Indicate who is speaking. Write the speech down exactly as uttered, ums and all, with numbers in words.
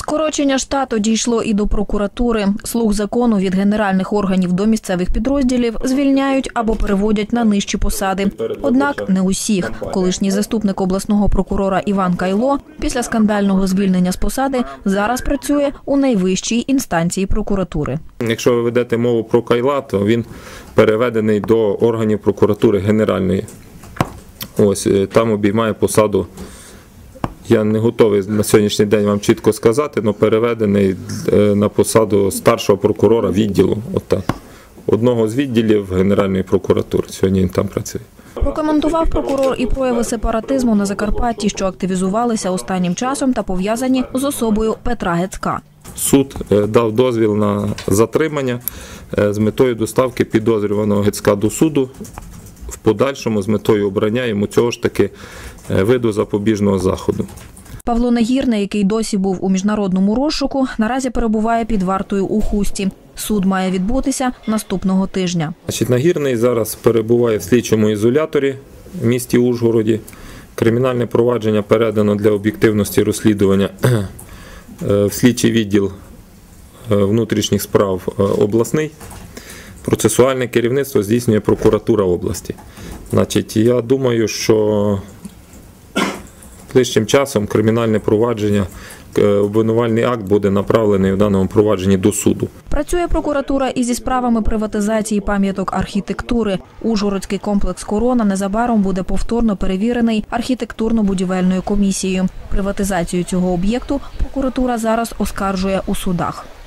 Speaker 1: Скорочення штату дійшло і до прокуратури. Слуг закону від генеральних органів до місцевих підрозділів звільняють або переводять на нижчі посади. Однак не усіх. Колишній заступник обласного прокурора Іван Кайло після скандального звільнення з посади зараз працює у найвищій інстанції прокуратури.
Speaker 2: Якщо ви ведете мову про Кайла, то він переведений до органів прокуратури генеральної. Ось там обіймає посаду. Я не готовий на сьогоднішній день вам чітко сказати, але переведений на посаду старшого прокурора відділу. Отак. Одного з відділів Генеральної прокуратури. Сьогодні він там працює.
Speaker 1: Прокоментував прокурор і прояви сепаратизму на Закарпатті, що активізувалися останнім часом та пов'язані з особою Петра Гецька.
Speaker 2: Суд дав дозвіл на затримання з метою доставки підозрюваного Гецька до суду, в подальшому з метою обрання йому цього ж таки виду запобіжного заходу.
Speaker 1: Павло Нагірний, який досі був у міжнародному розшуку, наразі перебуває під вартою у Хусті. Суд має відбутися наступного тижня.
Speaker 2: Значить, Нагірний зараз перебуває в слідчому ізоляторі в місті Ужгороді. Кримінальне провадження передано для об'єктивності розслідування в слідчий відділ внутрішніх справ обласний. Процесуальне керівництво здійснює прокуратура області. Значить, я думаю, що ближчим часом кримінальне провадження, обвинувальний акт буде направлений в даному провадженні до суду.
Speaker 1: Працює прокуратура і зі справами приватизації пам'яток архітектури. Ужгородський комплекс «Корона» незабаром буде повторно перевірений архітектурно-будівельною комісією. Приватизацію цього об'єкту прокуратура зараз оскаржує у судах.